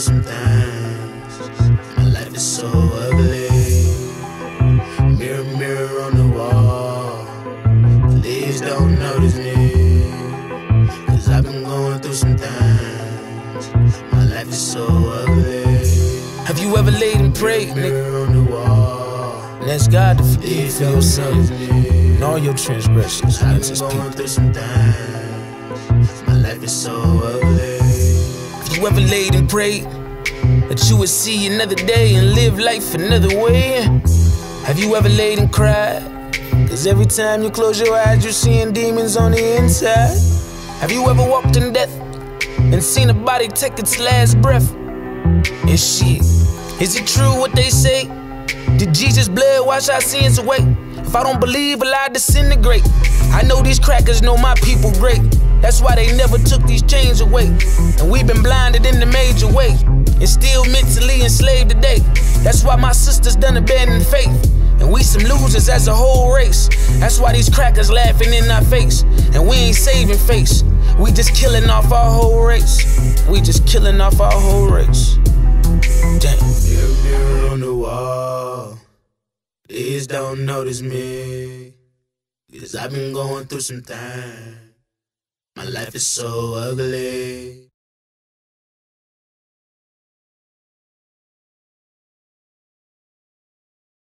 some things. My life is so ugly. Mirror, mirror on the wall, please don't notice me, 'cause I've been going through some things. My life is so ugly. Have you ever laid and prayed, nigga? Mirror on the wall, And asked God to forgive you for your sins and all your transgressions against His I've been going people? through some things. My life is so ugly. Have you ever laid and prayed that you would see another day and live life another way? Have you ever laid and cried? 'Cause every time you close your eyes, you're seeing demons on the inside. Have you ever walked in death and seen a body take its last breath? And shit, is it true what they say? Did Jesus' blood wash our sins away? If I don't believe, will I disintegrate? I know these crackers know my people great. That's why they never took these chains away. And we've been blinded in a major way, and still mentally enslaved today. That's why my sisters done abandoned faith, and we some losers as a whole race. That's why these crackers laughing in our face, and we ain't saving face. We just killing off our whole race. We just killing off our whole race. Damn. Mirror, mirror on the wall, please don't notice me, 'cause I've been going through some things. My life is so ugly.